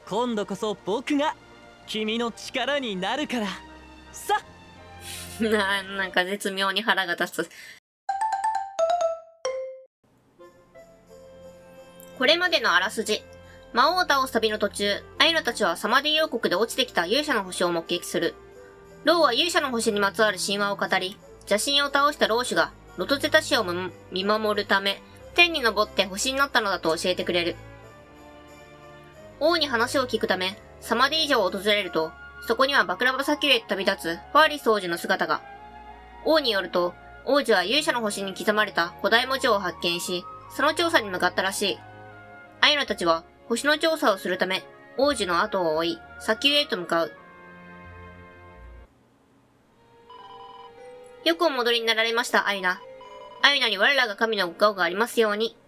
今度こそ僕が君の力になるからさ。 なんか絶妙に腹が立つ。これまでのあらすじ。魔王を倒す旅の途中、アイナたちはサマディ王国で落ちてきた勇者の星を目撃する。ローは勇者の星にまつわる神話を語り、邪神を倒したローシュがロトゼタシアを見守るため、天に昇って星になったのだと教えてくれる。王に話を聞くため、サマディ城を訪れると、そこにはバクラバ砂丘へ旅立つファーリス王子の姿が。王によると、王子は勇者の星に刻まれた古代文字を発見し、その調査に向かったらしい。アイナたちは星の調査をするため、王子の後を追い、砂丘へと向かう。よくお戻りになられました、アイナ。アイナに我らが神のご顔がありますように。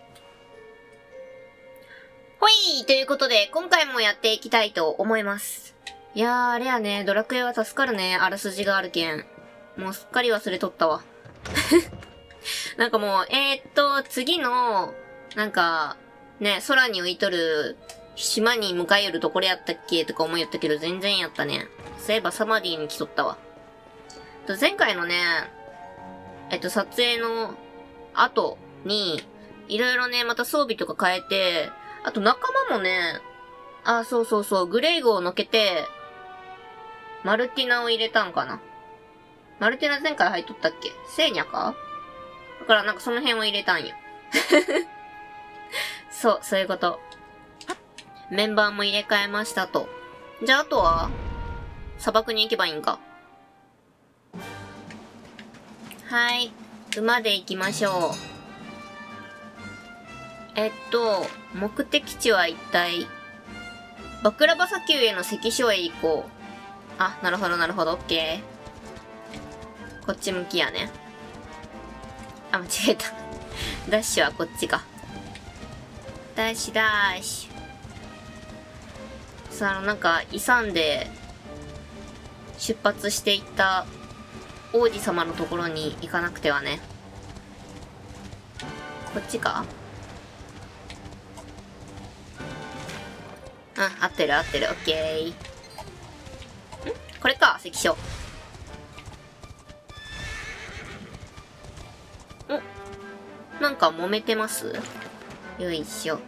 ほい！ということで、今回もやっていきたいと思います。いやー、あれやね、ドラクエは助かるね、あらすじがあるけん。もうすっかり忘れとったわ。なんかもう、次の、なんか、ね、空に浮いとる、島に迎え寄るとこれやったっけとか思いよったけど、全然やったね。そういえばサマディに来とったわ。前回のね、撮影の後に、いろいろね、また装備とか変えて、あと仲間もね、グレイグをのけて、マルティナを入れたんかな。マルティナ前回入っとったっけ？セーニャか？だからなんかその辺を入れたんよ。そういうこと。メンバーも入れ替えましたと。じゃああとは、砂漠に行けばいいんか。はい。馬で行きましょう。目的地は一体、バクラバ砂丘への関所へ行こう。あ、なるほど、オッケー。こっち向きやね。あ、間違えた。ダッシュはこっちか。ダッシュ。さあ、なんか、勇んで、出発していった王子様のところに行かなくてはね。こっちか？うん、合ってる、オッケー。これか、関所。お、なんか揉めてます？よいしょ。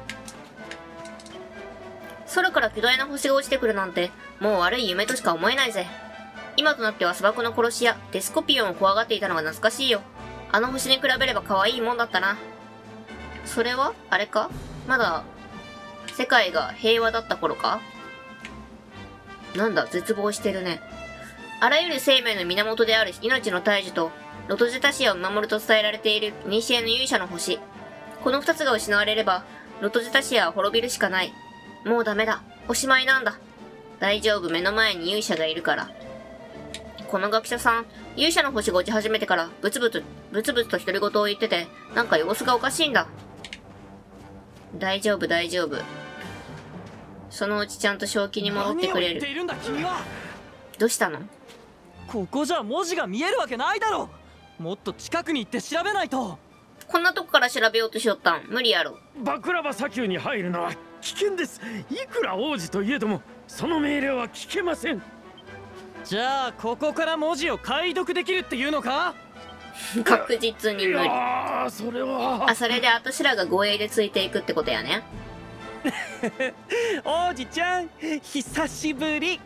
空から巨大な星が落ちてくるなんて、もう悪い夢としか思えないぜ。今となっては砂漠の殺し屋、デスコピオンを怖がっていたのが懐かしいよ。あの星に比べれば可愛いもんだったな。それはあれか？まだ、世界が平和だった頃か？なんだ、絶望してるね。あらゆる生命の源である命の大樹と、ロトゼタシアを守ると伝えられている古の勇者の星。この二つが失われれば、ロトゼタシアは滅びるしかない。もうダメだ。おしまいなんだ。大丈夫、目の前に勇者がいるから。この学者さん、勇者の星が落ち始めてから、ブツブツと独り言を言ってて、なんか様子がおかしいんだ。大丈夫。そのうちちゃんと正気に戻ってくれる。 何を言っているんだ君は。 どうしたの？ ここじゃ文字が見えるわけないだろ。もっと近くに行って調べないと。 こんなとこから調べようとしよったん？無理やろ。 バクラバ砂丘に入るのは危険です。いくら王子といえども、その命令は聞けません。 じゃあここから文字を解読できるっていうのか？ 確実に無理。 それは。 それで私らが護衛でついていくってことやね。 王子ちゃん、久しぶり。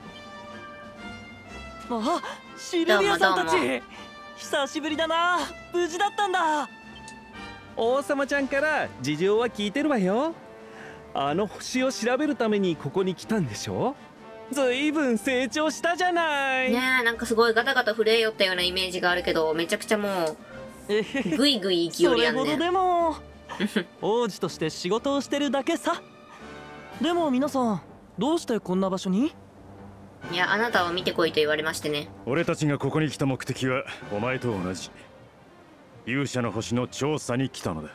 あ、シルビアさんたち。久しぶりだな。無事だったんだ。 王様ちゃんから事情は聞いてるわよ。あの星を調べるためにここに来たんでしょ。ずいぶん成長したじゃない。 ねえ、なんかすごいガタガタ震えよったようなイメージがあるけど、めちゃくちゃもうグイグイ勢いやんね。 それほどでも王子として仕事をしてるだけさ。でも皆さん、どうしてこんな場所に？ いや、あなたを見てこいと言われましてね。 俺たちがここに来た目的はお前と同じ。勇者の星の調査に来たのだ。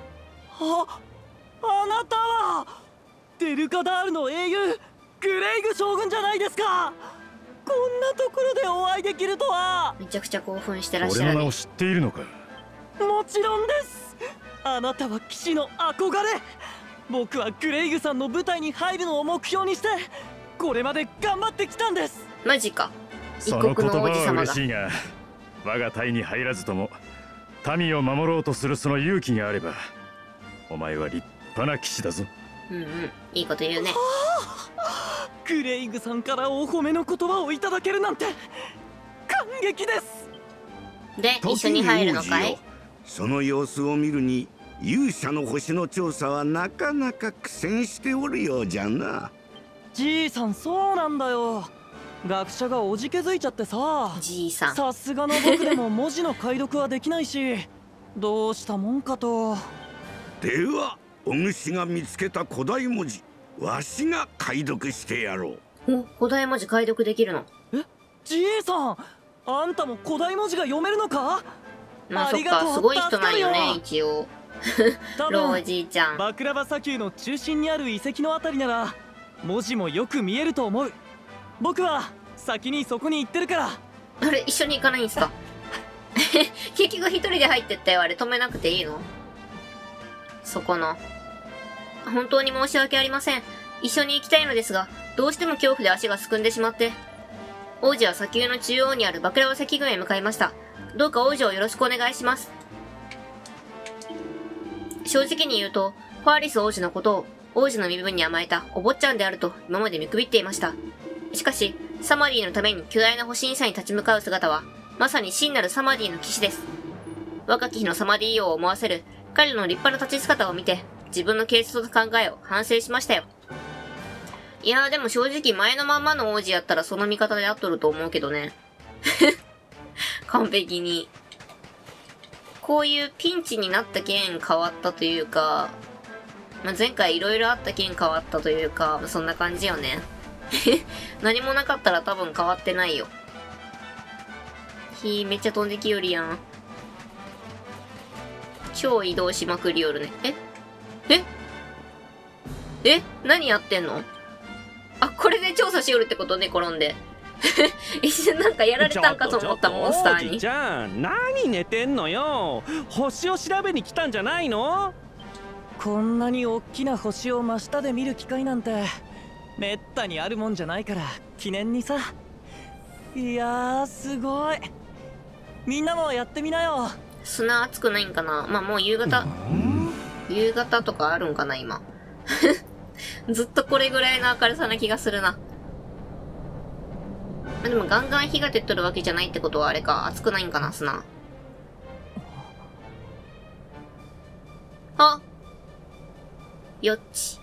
あなたはデルカダールの英雄グレイグ将軍じゃないですか。こんなところでお会いできるとは。 めちゃくちゃ興奮してらっしゃる、ね。 俺の名を知っているのか？ もちろんです。あなたは騎士の憧れ。 僕はグレイグさんの部隊に入るのを目標にしてこれまで頑張ってきたんです。 マジか。一その国の王子言葉は様が。 嬉しいが、我が隊に入らずとも民を守ろうとするその勇気があれば、お前は立派な騎士だぞ。 うんうん。いいこと言うね。 グレイグさんからお褒めの言葉をいただけるなんて感激です。 で、一緒に入るのかい？ その様子を見るに勇者の星の調査はなかなか苦戦しておるようじゃな。 じいさん、そうなんだよ。学者がおじけづいちゃってさ。 じいさん。 さすがの僕でも文字の解読はできないしどうしたもんかと。 ではお主が見つけた古代文字、わしが解読してやろう。 お、古代文字解読できるの？ じいさん、あんたも古代文字が読めるのか？ まあそっか、すごい人なんよね、一応。 多老分じいちゃん。 バクラバ砂丘の中心にある遺跡のあたりなら文字もよく見えると思う。僕は先にそこに行ってるから。 あれ、一緒に行かないんすか？結局一人で入ってったよ。あれ止めなくていいの？そこの。本当に申し訳ありません。一緒に行きたいのですが、どうしても恐怖で足がすくんでしまって。王子は砂丘の中央にあるバクラバ石群へ向かいました。どうか王子をよろしくお願いします。正直に言うと、ファーリス王子のことを王子の身分に甘えたお坊ちゃんであると今まで見くびっていました。しかし、サマディのために巨大な星にさに立ち向かう姿は、まさに真なるサマディの騎士です。若き日のサマディ王を思わせる彼の立派な立ち姿を見て、自分の軽率と考えを反省しましたよ。いやーでも正直前のまんまの王子やったらその見方で合っとると思うけどね。完璧に。こういうピンチになった件変わったというか、まあ、前回色々あった件変わったというか、そんな感じよね。何もなかったら多分変わってないよ。めっちゃ飛んできよるやん。超移動しまくりよるね。何やってんの？あ、これで調査しよるってことね、転んで。一瞬なんかやられたんかと思ったモンスターに。 おじちゃん、何寝てんのよ。星を調べに来たんじゃないの？ こんなに大きな星を真下で見る機会なんてめったにあるもんじゃないから記念にさ。いやーすごい。みんなもやってみなよ。 砂熱くないんかな。まあもう夕方とかあるんかな今。ずっとこれぐらいの明るさな気がするな。でもガンガン火が照っとるわけじゃないってことはあれか、熱くないんかな、砂。あ、よっち。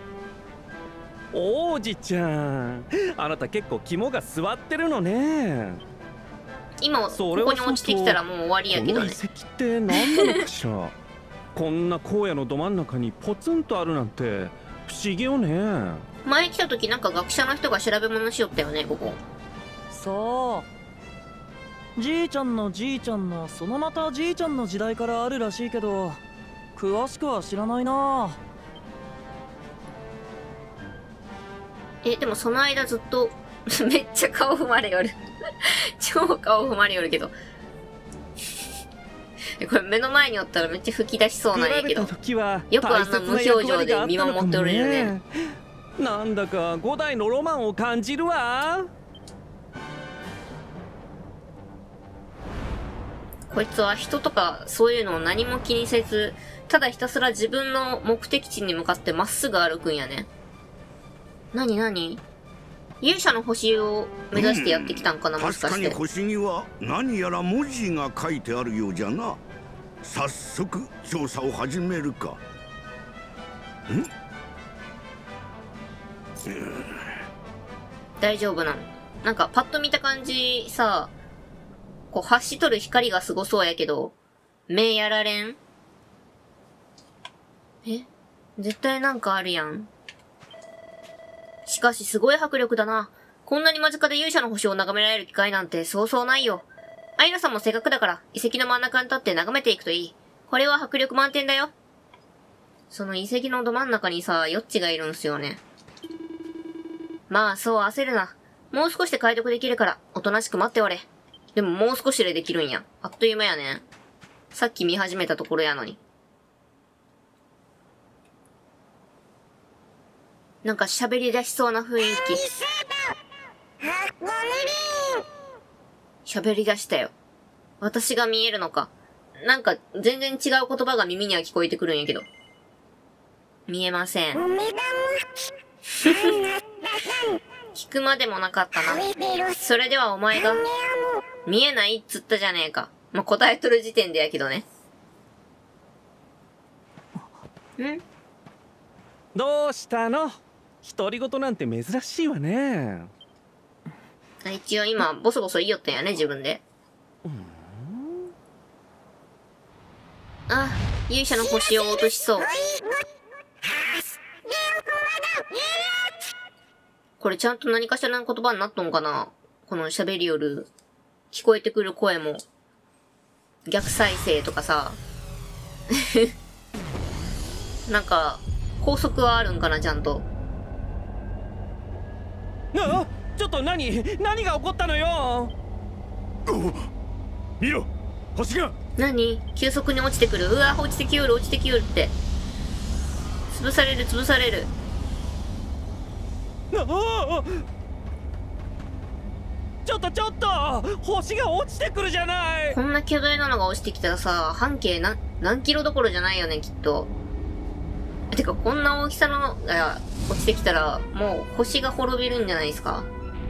王子ちゃん、あなた結構肝が据わってるのね。 今ここに落ちてきたらもう終わりやけどね。 この遺跡って何なのかしら。こんな荒野のど真ん中にポツンとあるなんて不思議よね。 前来た時なんか学者の人が調べ物しよったよね、ここ。 そう、じいちゃんのじいちゃんのそのまたじいちゃんの時代からあるらしいけど詳しくは知らないな。 でもその間ずっとめっちゃ顔踏まれよる。超顔踏まれよるけど。これ目の前におったらめっちゃ吹き出しそうなんやけど。よくあんな無表情で見守っておるよね。 なんだか5代のロマンを感じるわ。 こいつは人とかそういうのを何も気にせず、ただひたすら自分の目的地に向かってまっすぐ歩くんやね。なに勇者の星を目指してやってきたんかな、もしかして。 確かに星には何やら文字が書いてあるようじゃな。早速調査を始めるか。 大丈夫なの？なんかパッと見た感じさ、こう発しとる光がすごそうやけど、目やられん？絶対なんかあるやん。しかしすごい迫力だな。こんなに間近で勇者の星を眺められる機会なんてそうそうないよ。アイナさんもせっかくだから遺跡の真ん中に立って眺めていくといい。これは迫力満点だよ。その遺跡のど真ん中にさ、ヨッチがいるんすよね。まあそう焦るな。もう少しで解読できるからおとなしく待っておれ。でももう少しでできるんや。あっという間やね。さっき見始めたところやのに。 なんか喋り出しそうな雰囲気。喋り出したよ。私が見えるのか。なんか全然違う言葉が耳には聞こえてくるんやけど。見えません。聞くまでもなかったな。それではお前が、見えないっつったじゃねえか。まあ、答えとる時点でやけどね。ん？ どうしたの？独り言なんて珍しいわね。 一応今、ボソボソ言いよったんやね、自分で。あ、勇者の星を落としそう。これちゃんと何かしらの言葉になっとんかな？この喋りよる、聞こえてくる声も。逆再生とかさ。なんか、法則はあるんかな、ちゃんと。 あ、ちょっと何が起こったのよ。 見ろ、星が。 何？急速に落ちてくる。うわ、落ちてきよる、落ちてきよるって。潰される、潰される。 ちょっと星が落ちてくるじゃない。 こんな巨大なのが落ちてきたらさ、半径何キロどころじゃないよね、きっと。てか、こんな大きさのが落ちてきたら、もう星が滅びるんじゃないですか？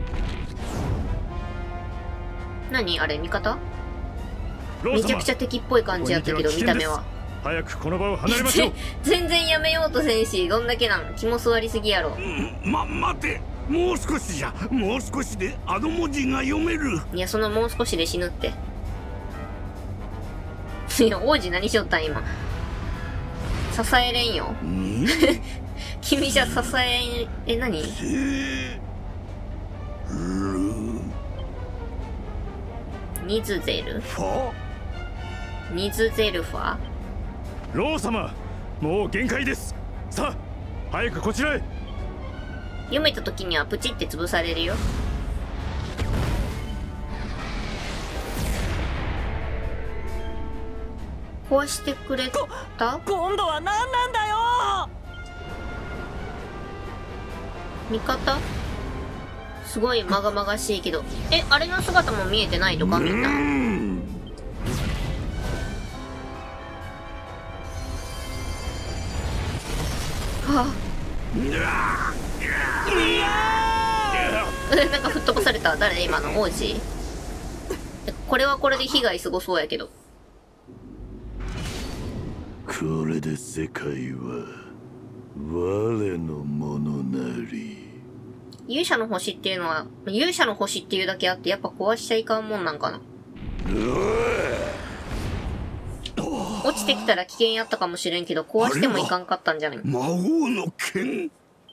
何あれ、味方？めちゃくちゃ敵っぽい感じやったけど、見た目は。 早くこの場を離れましょう。 全然やめようとせんし、どんだけなん？気も座りすぎやろ。 待て、もう少しじゃ。もう少しであの文字が読める。 いや、そのもう少しで死ぬって。いや、王子何しよったん今。支えれんよ。君じゃ支え、何？ニズゼル？ニズゼルファ？ ロー様、もう限界です。さあ、早くこちらへ。 読めた時にはプチって潰されるよ。壊してくれた？ 今度は何なんだよ。 味方？すごいまがまがしいけど。あれの姿も見えてないとかみんな。はあ、なんか吹っ飛ばされた。誰今の王子？これはこれで被害すごそうやけど。 これで世界は我のものなり。 勇者の星っていうのは、勇者の星っていうだけあってやっぱ壊しちゃいかんもんなんかな。落ちてきたら危険やったかもしれんけど、壊してもいかんかったんじゃない？ 魔王の剣。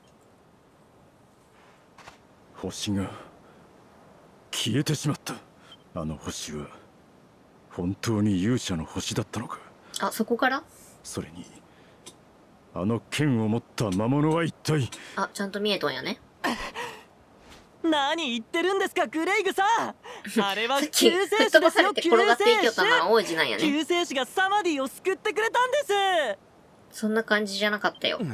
星が消えてしまった。あの星は本当に勇者の星だったのか。 あ、そこから？ それにあの剣を持った魔物は一体。 あ、ちゃんと見えとんやね。 何言ってるんですか、グレイグさん。あれは救世主吹っですよ、 飛ばされて救転がっていきよったのは世王子なんや主。 ね。 救世主がサマディを救ってくれたんです。 そんな感じじゃなかったよ。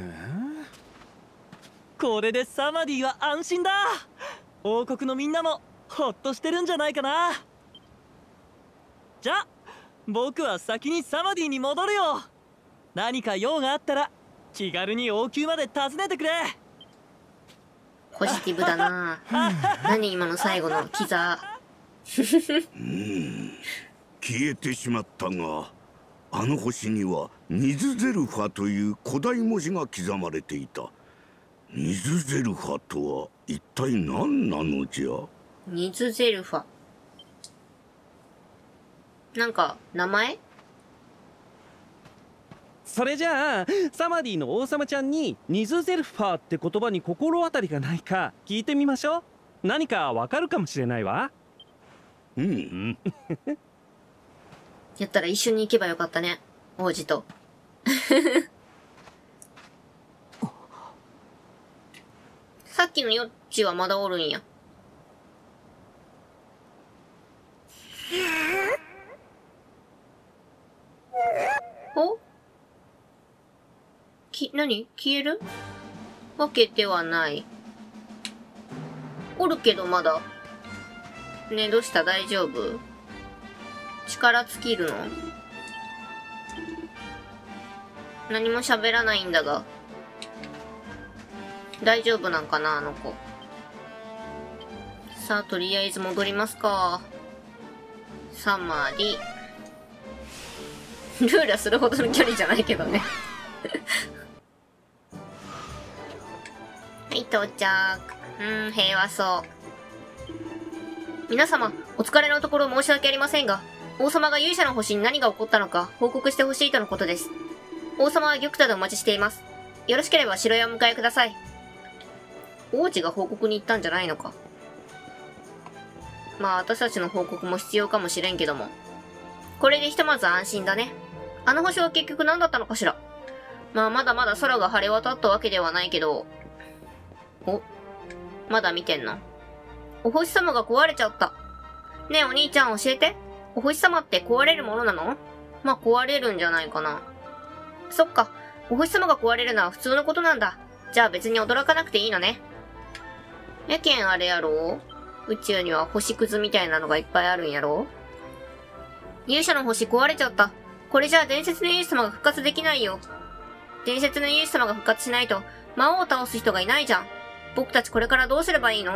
これでサマディは安心だ。王国のみんなもほっとしてるんじゃないかな。じゃあ僕は先にサマディに戻るよ。何か用があったら気軽に王宮まで訪ねてくれ。 ポジティブだな。何今の最後のキザ。 消えてしまったが、あの星にはニズゼルファという古代文字が刻まれていた。ニズゼルファとは一体何なのじゃ？ ニズゼルファ。なんか名前？ それじゃあサマディの王様ちゃんにニズゼルファーって言葉に心当たりがないか聞いてみましょう。何かわかるかもしれないわ。 やったら一緒に行けばよかったね、王子と。さっきのヨッチはまだおるんや。お？何？消える？ わけではない。おるけどまだ。ねえ、どうした？大丈夫？力尽きるの？何も喋らないんだが。大丈夫なんかな、あの子。さあ、とりあえず戻りますか。サマリ。ルーラするほどの距離じゃないけどね。はい、到着。平和そう。皆様、お疲れのところ申し訳ありませんが、王様が勇者の星に何が起こったのか報告してほしいとのことです。王様は玉座でお待ちしています。よろしければ城へお迎えください。王子が報告に行ったんじゃないのか。まあ、私たちの報告も必要かもしれんけども。これでひとまず安心だね。あの星は結局何だったのかしら。まあ、まだまだ空が晴れ渡ったわけではないけど。お、まだ見てんの？お星様が壊れちゃった。ねえお兄ちゃん教えて。お星様って壊れるものなの？まあ、壊れるんじゃないかな。そっか。お星様が壊れるのは普通のことなんだ。じゃあ別に驚かなくていいのね。やけんあれやろ？宇宙には星屑みたいなのがいっぱいあるんやろ？勇者の星壊れちゃった。これじゃあ伝説の勇者様が復活できないよ。伝説の勇者様が復活しないと魔王を倒す人がいないじゃん。僕たちこれからどうすればいいの？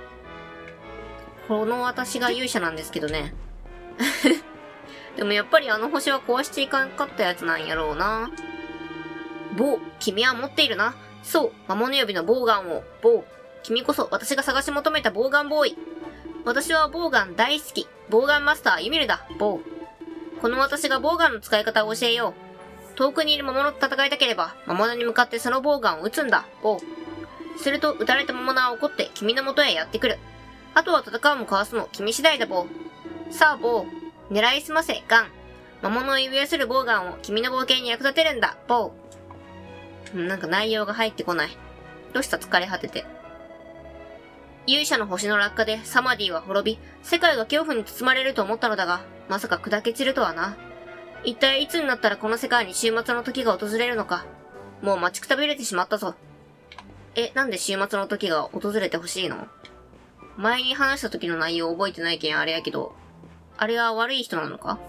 この私が勇者なんですけどね。でもやっぱりあの星は壊していかんかったやつなんやろうな。ボー、君は持っているな。そう、魔物呼びのボウガンを。ボー、君こそ私が探し求めたボウガンボーイ。私はボウガン大好き。ボウガンマスターユミルだ、ボー。この私がボウガンの使い方を教えよう。遠くにいる魔物と戦いたければ、魔物に向かってそのボウガンを撃つんだ、ボー。すると、撃たれた魔物は怒って君の元へやってくる。あとは戦うもかわすも君次第だ、ボー。さあ、ボー。狙いすませ、ガン。魔物を呼び寄せるボウガンを君の冒険に役立てるんだ、ボー。なんか内容が入ってこない。どうした疲れ果てて。勇者の星の落下でサマディは滅び、世界が恐怖に包まれると思ったのだが、まさか砕け散るとはな。一体いつになったらこの世界に終末の時が訪れるのか。もう待ちくたびれてしまったぞ。なんで終末の時が訪れてほしいの？前に話した時の内容覚えてないけんあれやけど、あれは悪い人なのか？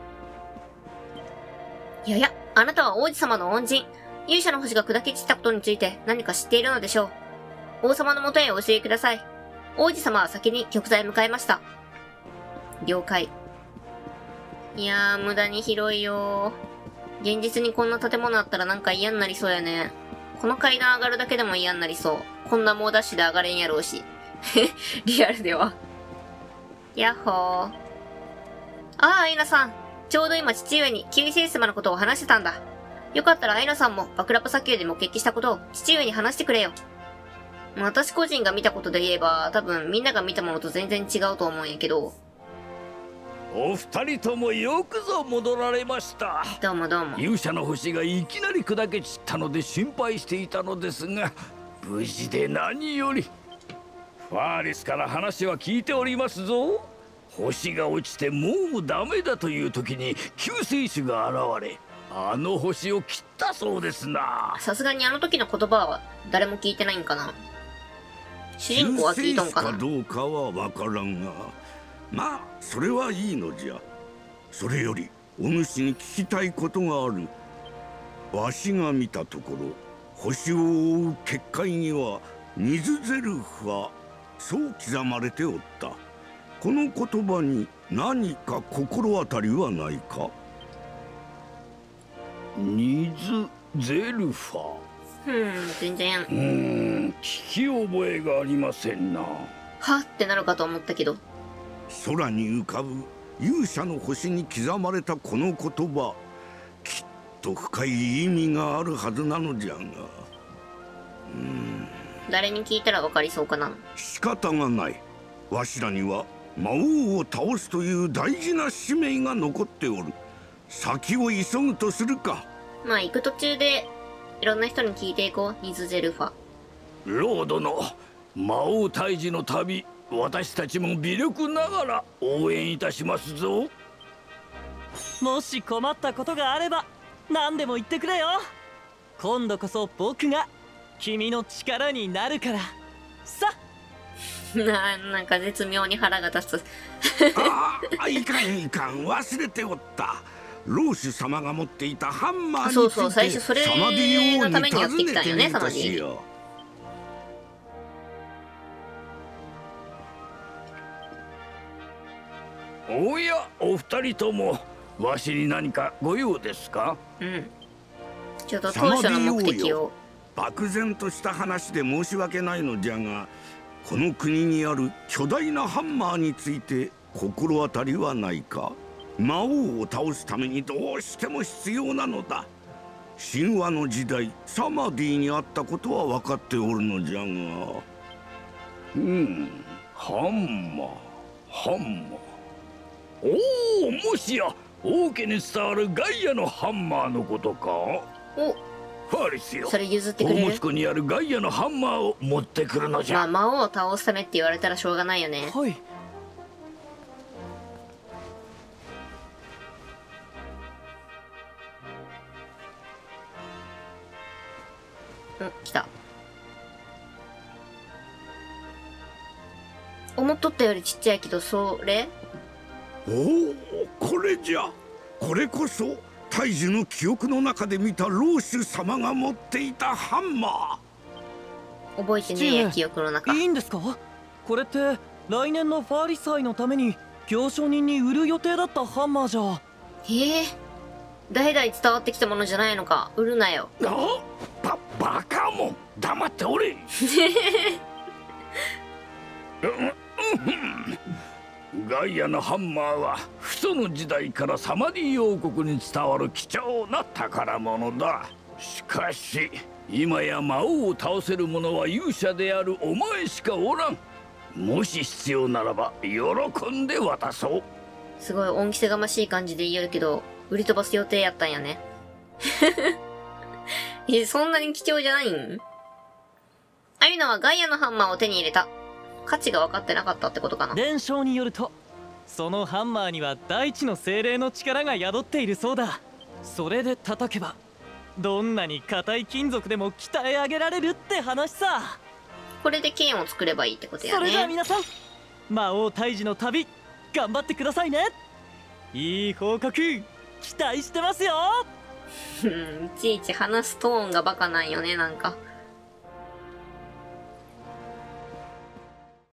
いやいや、あなたは王子様の恩人。勇者の星が砕け散ったことについて何か知っているのでしょう。王様の元へお教えください。王子様は先に玉座へ向かいました。了解。いやー、無駄に広いよー。現実にこんな建物あったらなんか嫌になりそうやね。この階段上がるだけでも嫌になりそう。こんな猛ダッシュで上がれんやろうし。リアルでは。やっほー。ああ、アイナさん。ちょうど今父上にキウイ先生様のことを話してたんだ。よかったらアイナさんもバクラパ砂丘で目撃したことを父上に話してくれよ。私個人が見たことで言えば、多分みんなが見たものと全然違うと思うんやけど。 お二人ともよくぞ戻られました。 どうもどうも。 勇者の星がいきなり砕け散ったので心配していたのですが、無事で何より。ファーリスから話は聞いておりますぞ。星が落ちてもうダメだという時に救世主が現れ、あの星を切ったそうですな。 さすがにあの時の言葉は誰も聞いてないんかな。主人公は聞いとんかな。 救世主かどうかはわからんが、まあそれはいいのじゃ。それよりお主に聞きたいことがある。わしが見たところ、星を覆う結界にはニズゼルフはそう刻まれておった。この言葉に何か心当たりはないか？ ニズゼルファ。 全然。 聞き覚えがありませんな。 はってなるかと思ったけど。 空に浮かぶ勇者の星に刻まれたこの言葉、きっと深い意味があるはずなのじゃが。 誰に聞いたらわかりそうかな。 仕方がない。わしらには魔王を倒すという大事な使命が残っておる。先を急ぐとするか。 まあ行く途中でいろんな人に聞いていこう。ニズゼルファ。 ロードの魔王退治の旅、私たちも微力ながら応援いたしますぞ。 もし困ったことがあれば何でも言ってくれよ。今度こそ僕が君の力になるからさ。 なんか絶妙に腹が立つ。 いかんいかん、忘れておった。ローシュ様が持っていたハンマーについてそうそう、最初それサマディ王にのためにやってきたんよね、 尋ねてみたサマディしよ。 おや、お二人ともわしに何かご用ですか？ うん。ちょっと当初の目的を。 漠然とした話で申し訳ないのじゃが、この国にある巨大なハンマーについて心当たりはないか？魔王を倒すためにどうしても必要なのだ。神話の時代サマディにあったことは分かっておるのじゃが。 ハンマー。おお、もしや王家に伝わるガイアのハンマーのことか？ お、 ファリスよ、 それ譲ってくれる？ 宝物庫にあるガイアのハンマーを持ってくるのじゃ。 魔王を倒すためって言われたらしょうがないよね。 はい。 来た。思っとったよりちっちゃいけど、それ？ おお、これじゃ。これこそ大樹の記憶の中で見たローシュ様が持っていたハンマー。覚えてねえや、記憶の中。 いいんですか？これって来年のファーリ祭のために行商人に売る予定だったハンマーじゃ。 代々伝わってきたものじゃないのか。売るなよ。 バカもん、黙っておれ。ガイアのハンマーは父祖の時代からサマディ王国に伝わる貴重な宝物だ。しかし今や魔王を倒せる者は勇者であるお前しかおらん。もし必要ならば喜んで渡そう。 すごい恩着せがましい感じで言えるけど、売り飛ばす予定やったんやね。そんなに貴重じゃないん？アユナはガイアのハンマーを手に入れた。価値が分かってなかったってことかな。 伝承によると、そのハンマーには大地の精霊の力が宿っているそうだ。それで叩けばどんなに硬い金属でも鍛え上げられるって話さ。 これで剣を作ればいいってことやね。 それじゃあ皆さん、魔王退治の旅頑張ってくださいね。いい報告期待してますよ。 いちいち話すトーンがバカなんよね、なんか。